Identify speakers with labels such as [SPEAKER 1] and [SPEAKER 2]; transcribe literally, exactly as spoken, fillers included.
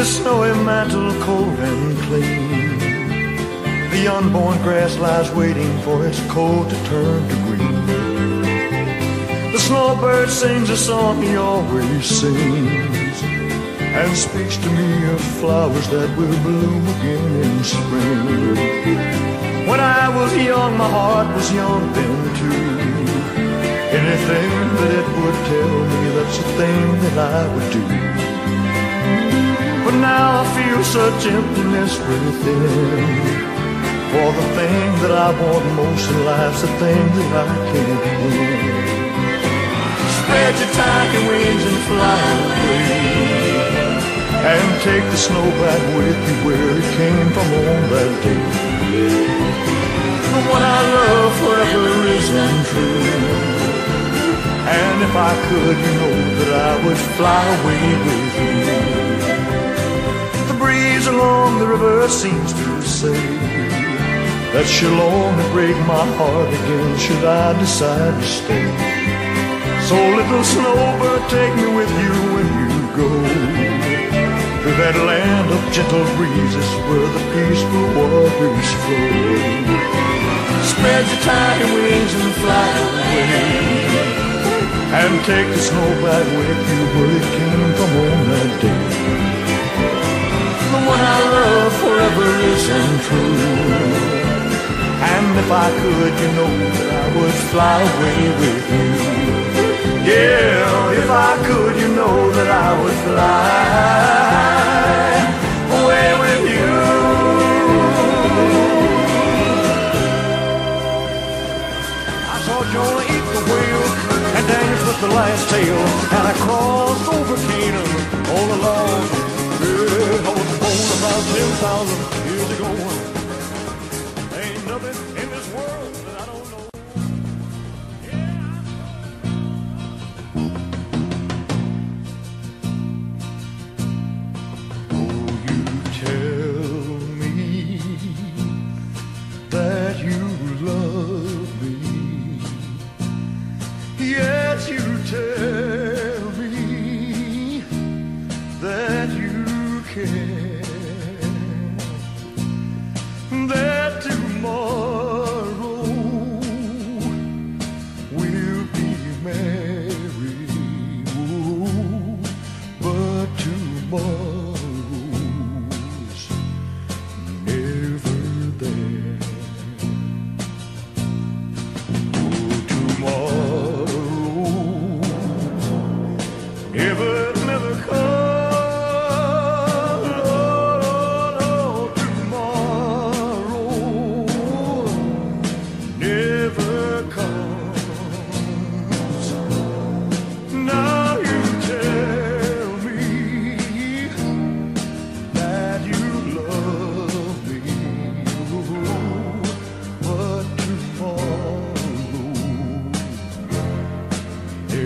[SPEAKER 1] the snowy mantle cold and clean, the unborn grass lies waiting for its coat to turn to green. The snowbird sings a song he always sings, and speaks to me of flowers that will bloom again in spring. When I was young, my heart was young then too. Anything that it would tell me, that's the thing that I would do. But now I feel such emptiness within, for the thing that I want most in life's the thing that I can't win. Spread your tiny wings and fly away, and take the snow back with you where it came from on that day. The one I love forever is untrue, and if I could, you know that I would fly away with you. The breeze along the river seems to say that she'll only break my heart again should I decide to stay. So little snowbird, take me with you when you go, through that land of gentle breezes where the peaceful waters flow. Spread your tiny wings and fly away, and take the snow back with you where it came from on that day. The one I love forever is untrue, and if I could, you know that I would fly away with you. Yeah, if I could, you know that I would fly away with you. I saw Jonah eat the whale and dance with the last tail, and I crossed over Canaan all alone. Yeah, I was born about ten thousand years ago. Ain't nothing in this world that I don't know. That you love me, yes, you tell me that you care, that